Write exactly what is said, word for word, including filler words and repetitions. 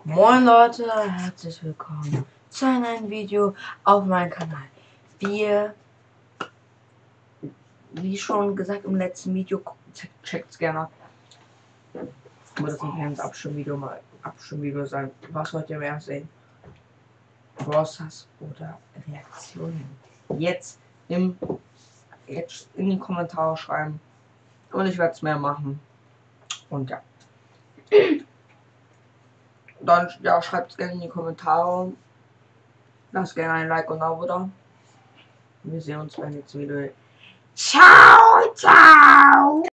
Moin Leute, herzlich willkommen zu einem neuen Video auf meinem Kanal. Wir, wie schon gesagt im letzten Video, checkt es gerne ab. Aber das ein kleines Abstimmvideo mal Abstimmvideo sein. Was wollt ihr mehr sehen? Browsers oder Reaktionen? Jetzt im jetzt in die Kommentare schreiben. Und ich werde es mehr machen. Und ja. Dann ja, schreibt es gerne in die Kommentare. Lasst gerne ein Like und ein Abo da. Wir sehen uns beim nächsten Video. Ciao, ciao!